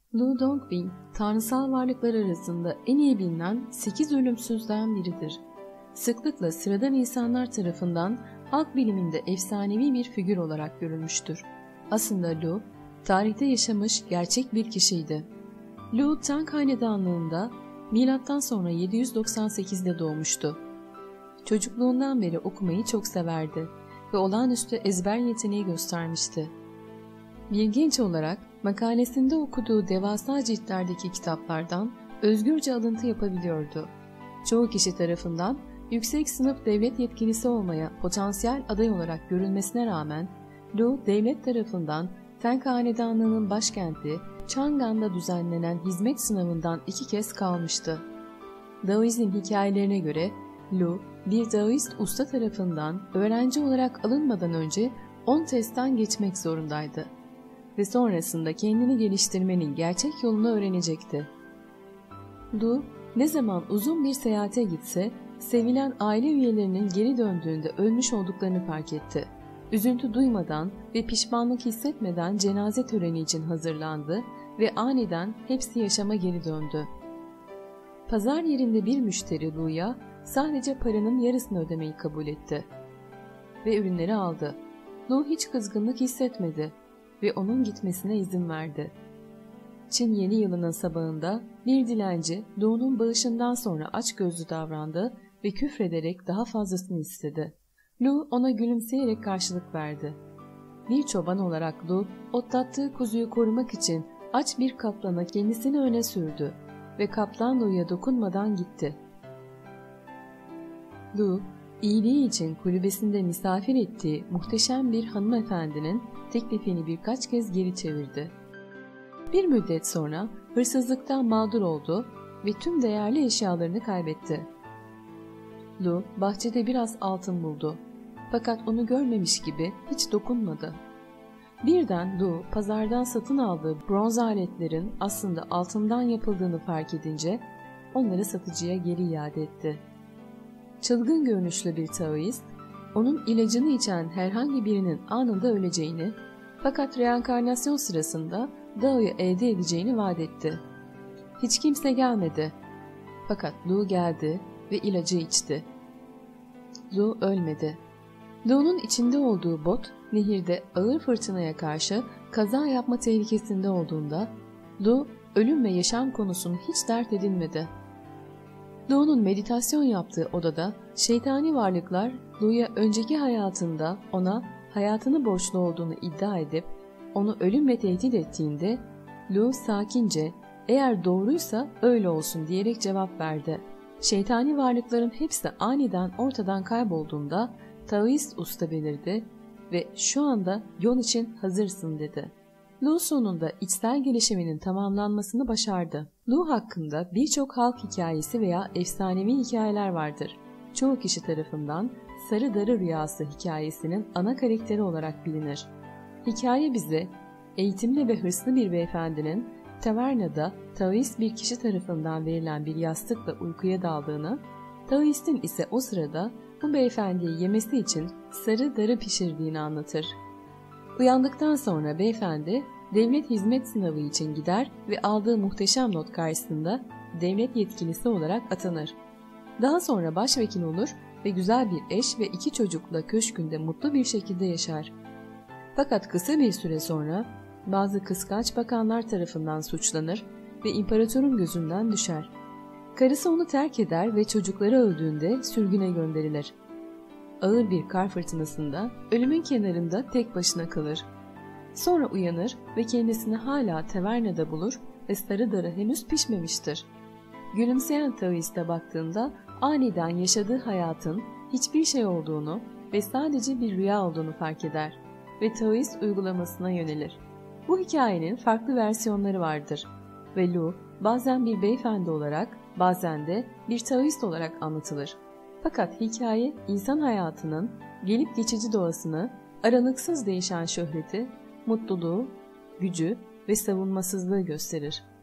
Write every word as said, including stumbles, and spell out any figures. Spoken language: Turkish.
Lu Dongbing, tanrısal varlıklar arasında en iyi bilinen sekiz ölümsüzden biridir. Sıklıkla sıradan insanlar tarafından halk biliminde efsanevi bir figür olarak görülmüştür. Aslında Lu, tarihte yaşamış gerçek bir kişiydi. Lu, Tang Hanedanlığı'nda milattan sonra yedi yüz doksan sekizde doğmuştu. Çocukluğundan beri okumayı çok severdi ve olağanüstü ezber yeteneği göstermişti. Bir genç olarak makalesinde okuduğu devasa ciltlerdeki kitaplardan özgürce alıntı yapabiliyordu. Çoğu kişi tarafından yüksek sınıf devlet yetkilisi olmaya potansiyel aday olarak görülmesine rağmen Lu, devlet tarafından Tang Hanedanlığı'nın başkenti Chang'an'da düzenlenen hizmet sınavından iki kez kalmıştı. Daoizm hikayelerine göre Lu, bir Daoist usta tarafından öğrenci olarak alınmadan önce on testten geçmek zorundaydı ve sonrasında kendini geliştirmenin gerçek yolunu öğrenecekti. Lu, ne zaman uzun bir seyahate gitse, sevilen aile üyelerinin geri döndüğünde ölmüş olduklarını fark etti. Üzüntü duymadan ve pişmanlık hissetmeden cenaze töreni için hazırlandı ve aniden hepsi yaşama geri döndü. Pazar yerinde bir müşteri Lu'ya sadece paranın yarısını ödemeyi kabul etti ve ürünleri aldı. Lu hiç kızgınlık hissetmedi ve onun gitmesine izin verdi. Çin yeni yılının sabahında bir dilenci Lu'nun bağışından sonra açgözlü davrandı ve küfrederek daha fazlasını istedi. Lu ona gülümseyerek karşılık verdi. Bir çoban olarak Lu, otlattığı kuzuyu korumak için aç bir kaplana kendisini öne sürdü ve kaplan Lu'ya dokunmadan gitti. Lu, iyiliği için kulübesinde misafir ettiği muhteşem bir hanımefendinin teklifini birkaç kez geri çevirdi. Bir müddet sonra hırsızlıktan mağdur oldu ve tüm değerli eşyalarını kaybetti. Lu, bahçede biraz altın buldu. Fakat onu görmemiş gibi hiç dokunmadı. Birden Lu, pazardan satın aldığı bronz aletlerin aslında altından yapıldığını fark edince onları satıcıya geri iade etti. Çılgın görünüşlü bir Taoist, onun ilacını içen herhangi birinin anında öleceğini, fakat reenkarnasyon sırasında Dao'yu elde edeceğini vaat etti. Hiç kimse gelmedi. Fakat Lu geldi ve ilacı içti. Lu ölmedi. Lu'nun içinde olduğu bot, nehirde ağır fırtınaya karşı kaza yapma tehlikesinde olduğunda, Lu, ölüm ve yaşam konusunu hiç dert edinmedi. Lu'nun meditasyon yaptığı odada şeytani varlıklar Lu'ya önceki hayatında ona hayatını borçlu olduğunu iddia edip onu ölümle tehdit ettiğinde Lu sakince "Eğer doğruysa öyle olsun" diyerek cevap verdi. Şeytani varlıkların hepsi aniden ortadan kaybolduğunda Taoist usta belirdi ve "Şu anda yol için hazırsın" dedi. Lu sonunda içsel gelişiminin tamamlanmasını başardı. Lu hakkında birçok halk hikayesi veya efsanevi hikayeler vardır. Çoğu kişi tarafından Sarı Darı Rüyası hikayesinin ana karakteri olarak bilinir. Hikaye bize eğitimli ve hırslı bir beyefendinin tavernada Taoist bir kişi tarafından verilen bir yastıkla uykuya daldığını, Taoist'in ise o sırada bu beyefendiyi yemesi için sarı darı pişirdiğini anlatır. Uyandıktan sonra beyefendi devlet hizmet sınavı için gider ve aldığı muhteşem not karşısında devlet yetkilisi olarak atanır. Daha sonra başvekil olur ve güzel bir eş ve iki çocukla köşkünde mutlu bir şekilde yaşar. Fakat kısa bir süre sonra bazı kıskanç bakanlar tarafından suçlanır ve imparatorun gözünden düşer. Karısı onu terk eder ve çocukları öldüğünde sürgüne gönderilir. Ağır bir kar fırtınasında ölümün kenarında tek başına kalır. Sonra uyanır ve kendisini hala tavernada bulur ve sarı darı henüz pişmemiştir. Gülümseyen Taoist'e baktığında aniden yaşadığı hayatın hiçbir şey olduğunu ve sadece bir rüya olduğunu fark eder ve Taoist uygulamasına yönelir. Bu hikayenin farklı versiyonları vardır ve Lu bazen bir beyefendi olarak, bazen de bir Taoist olarak anlatılır. Fakat hikaye insan hayatının gelip geçici doğasını, aralıksız değişen şöhreti, mutluluğu, gücü ve savunmasızlığı gösterir.